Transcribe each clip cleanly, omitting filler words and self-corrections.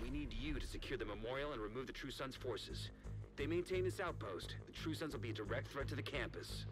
we need you to secure the memorial and remove the True Sons' forces. If they maintain this outpost, the True Sons will be a direct threat to the campus.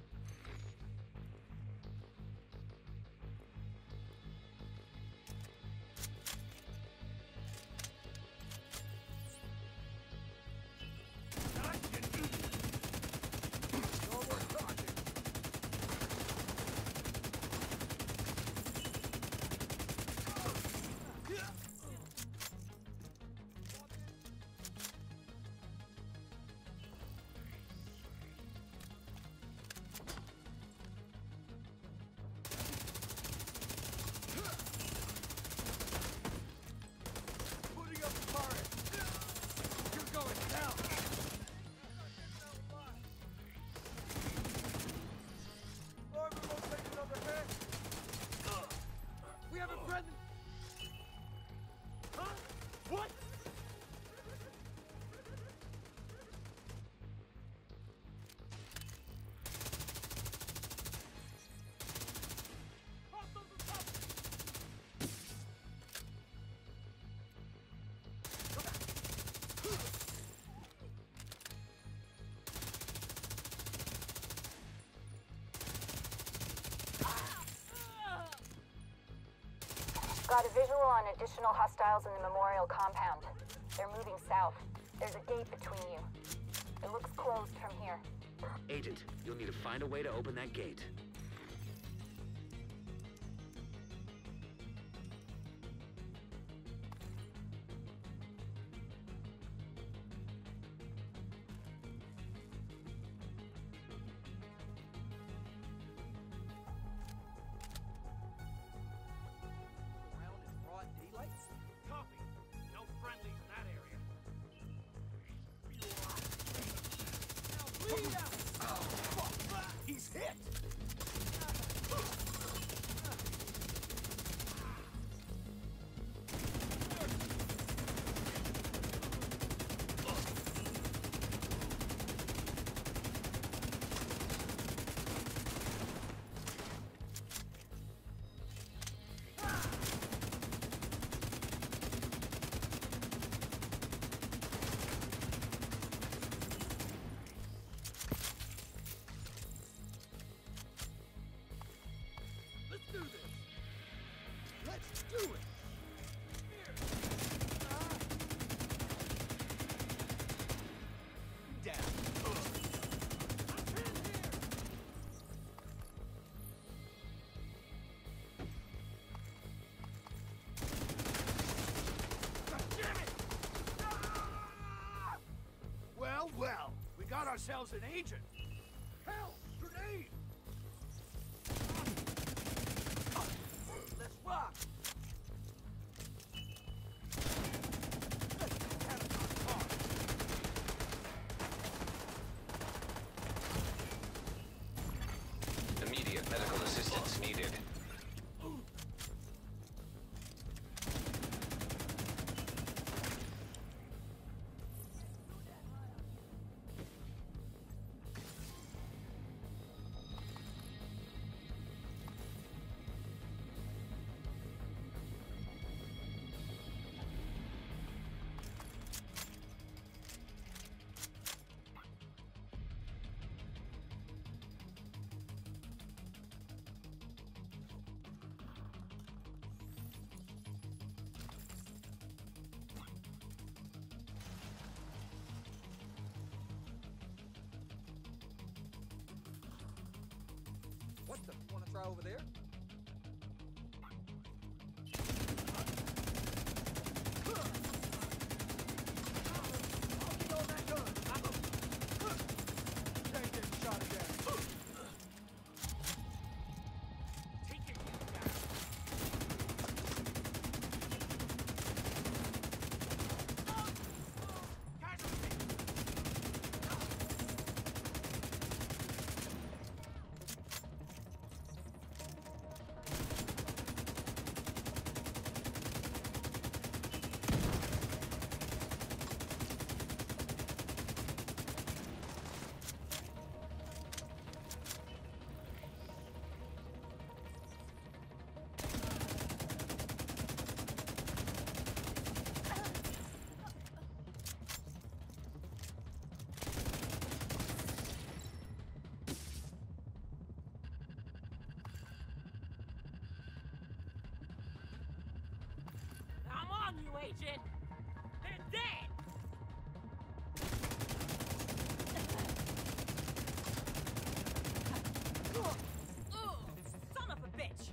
We have a present! Huh? What? Got a visual on additional hostiles in the memorial compound. They're moving south. There's a gate between you. It looks closed from here. Agent, you'll need to find a way to open that gate. Copy. No friendlies in that area. Bleed out! Oh, fuck! He's hit! Let's do this! Let's do it! Here! Down! I'm pinned here! God damn it! Ah! Well, well, we got ourselves an agent! Hell, grenade! Let's rock! Immediate medical assistance needed. What the? Want to try over there? I'll get on that gun! Tank getting shot again! Take it, you guys! Casualty! on you, Agent! They're dead! Ugh, son of a bitch!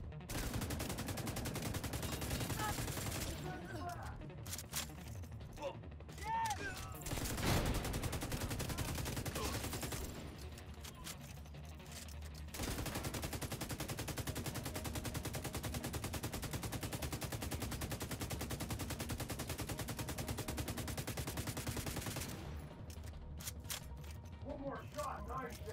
One more shot, nice dead.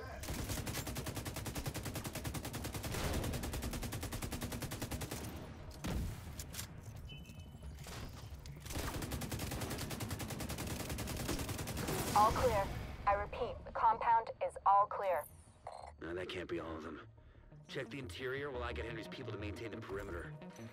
All clear. I repeat, the compound is all clear. No, that can't be all of them. Check the interior while I get Henry's people to maintain the perimeter.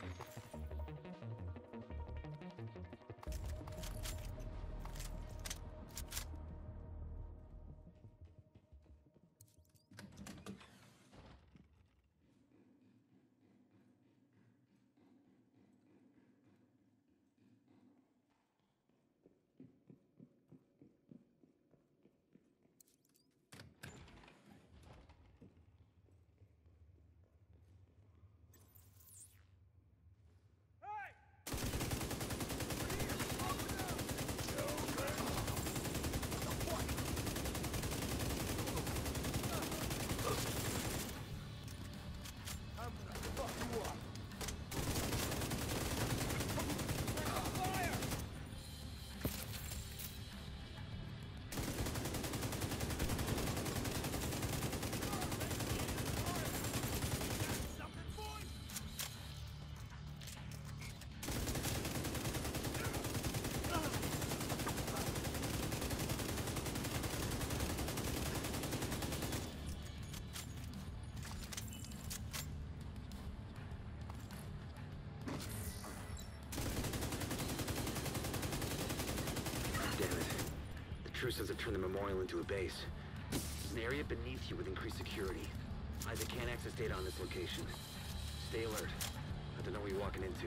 Damn it. The True Sons have turned the Memorial into a base. There's an area beneath you with increased security. Isaac can't access data on this location. Stay alert. I don't know what you're walking into.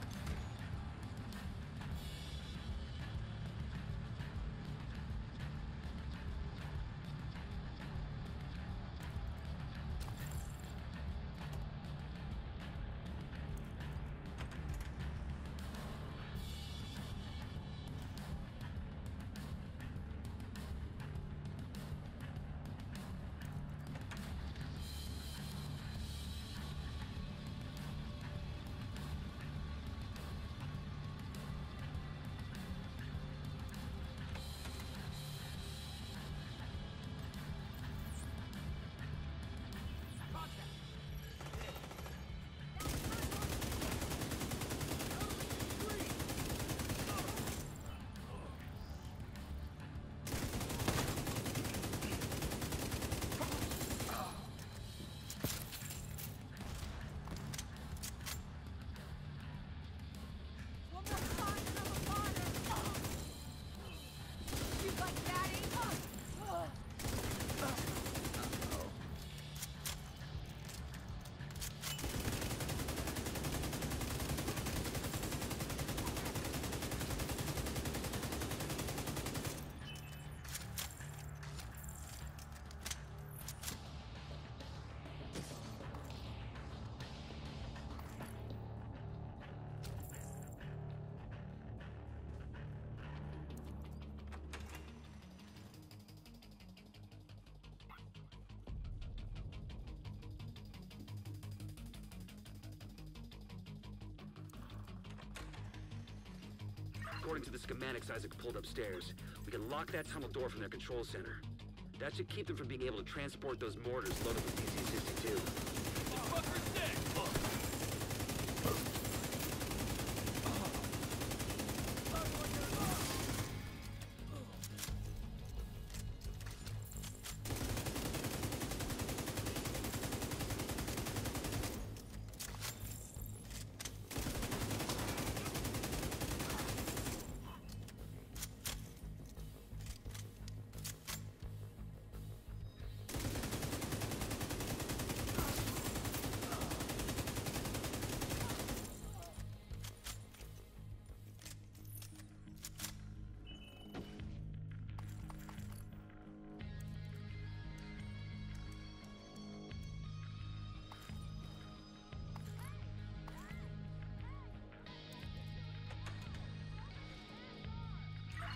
According to the schematics Isaac pulled upstairs, we can lock that tunnel door from their control center. That should keep them from being able to transport those mortars loaded with DC-62.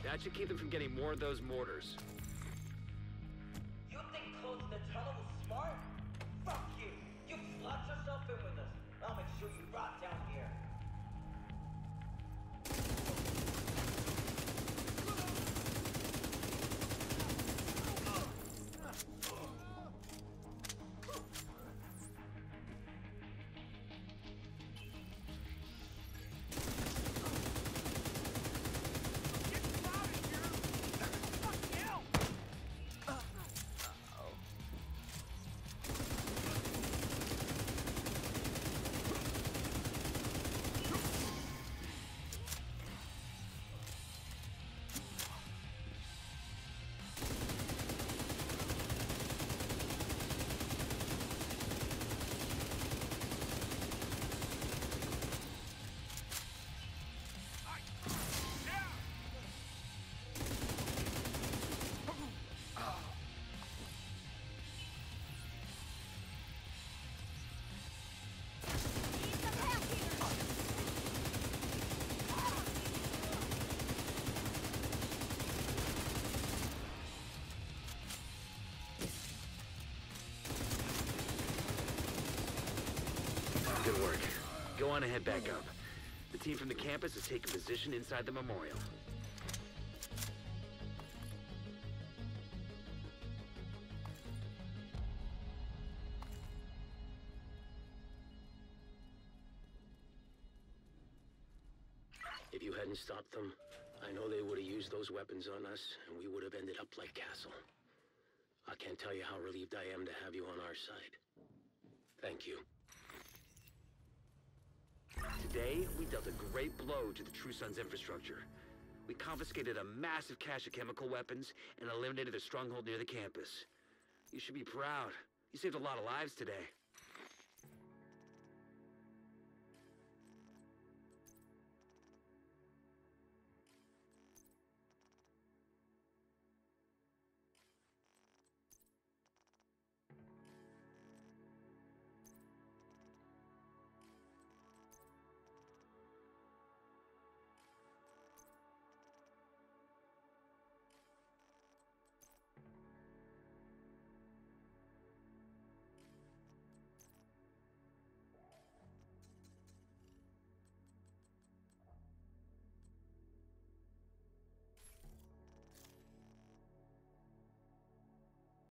That should keep them from getting more of those mortars. You think closing the tunnel was smart? Fuck you! You slot yourself in with us. I'll make sure you rot down here. Good work. Go on and head back up. The team from the campus is taking position inside the memorial. If you hadn't stopped them, I know they would have used those weapons on us, and we would have ended up like Castle. I can't tell you how relieved I am to have you on our side. Thank you. Today, we dealt a great blow to the True Sons infrastructure. We confiscated a massive cache of chemical weapons and eliminated their stronghold near the campus. You should be proud. You saved a lot of lives today.